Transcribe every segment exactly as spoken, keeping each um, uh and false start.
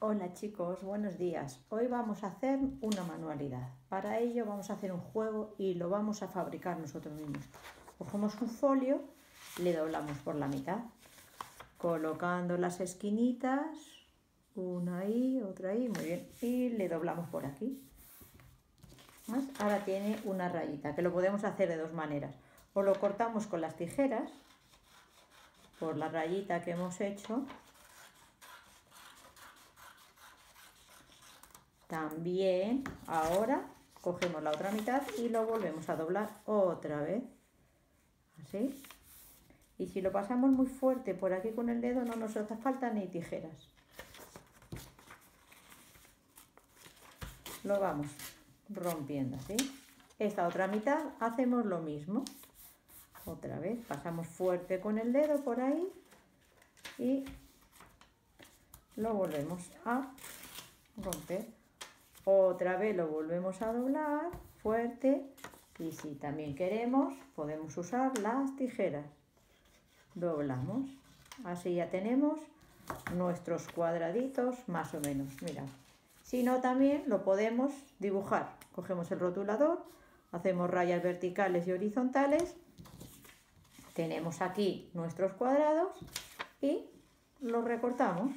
Hola chicos, buenos días. Hoy vamos a hacer una manualidad. Para ello vamos a hacer un juego y lo vamos a fabricar nosotros mismos. Cogemos un folio, le doblamos por la mitad, colocando las esquinitas, una ahí, otra ahí, muy bien, y le doblamos por aquí. ¿Ves? Ahora tiene una rayita, que lo podemos hacer de dos maneras. O lo cortamos con las tijeras, por la rayita que hemos hecho. También ahora cogemos la otra mitad y lo volvemos a doblar otra vez, así. Y si lo pasamos muy fuerte por aquí con el dedo no nos hace falta ni tijeras. Lo vamos rompiendo así. Esta otra mitad hacemos lo mismo. Otra vez pasamos fuerte con el dedo por ahí y lo volvemos a romper. Otra vez lo volvemos a doblar fuerte y si también queremos podemos usar las tijeras. Doblamos, así ya tenemos nuestros cuadraditos más o menos. Mira, si no también lo podemos dibujar. Cogemos el rotulador, hacemos rayas verticales y horizontales. Tenemos aquí nuestros cuadrados y los recortamos.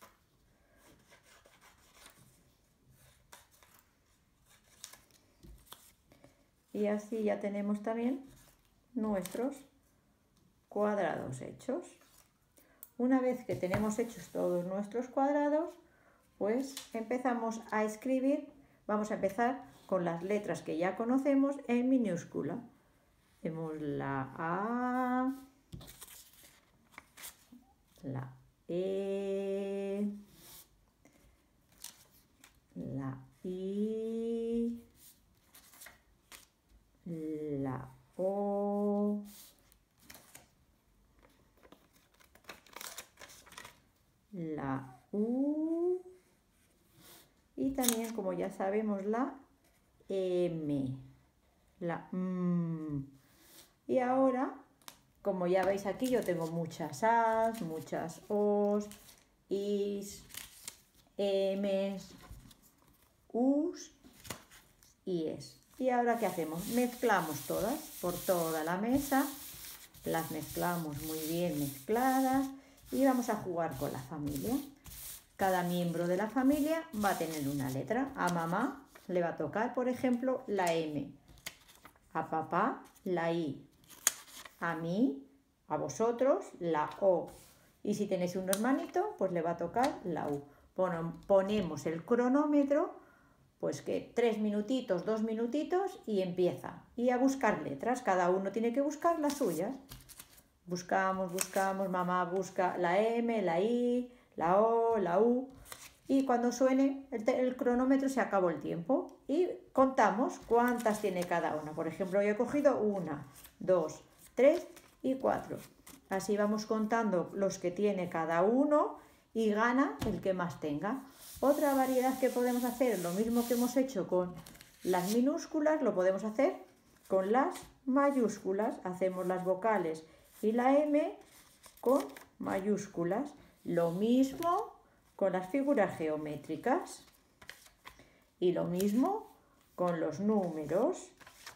Y así ya tenemos también nuestros cuadrados hechos. Una vez que tenemos hechos todos nuestros cuadrados, pues empezamos a escribir. Vamos a empezar con las letras que ya conocemos en minúscula. Tenemos la A, la E, la I, la O, la U y también, como ya sabemos, la M, la M. Y ahora, como ya veis aquí, yo tengo muchas A's, muchas O's, I's, M's, U's y E's. Y ahora, ¿qué hacemos? Mezclamos todas por toda la mesa, las mezclamos muy bien mezcladas y vamos a jugar con la familia. Cada miembro de la familia va a tener una letra. A mamá le va a tocar, por ejemplo, la M, a papá la I, a mí, a vosotros, la O. Y si tenéis un hermanito, pues le va a tocar la U. Ponemos el cronómetro, pues que tres minutitos, dos minutitos y empieza. Y a buscar letras, cada uno tiene que buscar las suyas. Buscamos, buscamos, mamá busca la M, la I, la O, la U. Y cuando suene el, el cronómetro se acabó el tiempo. Y contamos cuántas tiene cada una. Por ejemplo, yo he cogido una, dos, tres y cuatro. Así vamos contando los que tiene cada uno y gana el que más tenga. Otra variedad que podemos hacer, lo mismo que hemos hecho con las minúsculas, lo podemos hacer con las mayúsculas. Hacemos las vocales y la M con mayúsculas. Lo mismo con las figuras geométricas y lo mismo con los números.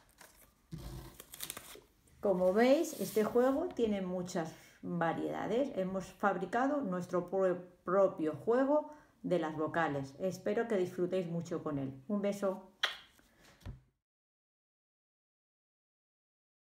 Como veis, este juego tiene muchas variedades. Hemos fabricado nuestro propio juego de las vocales. Espero que disfrutéis mucho con él. Un beso.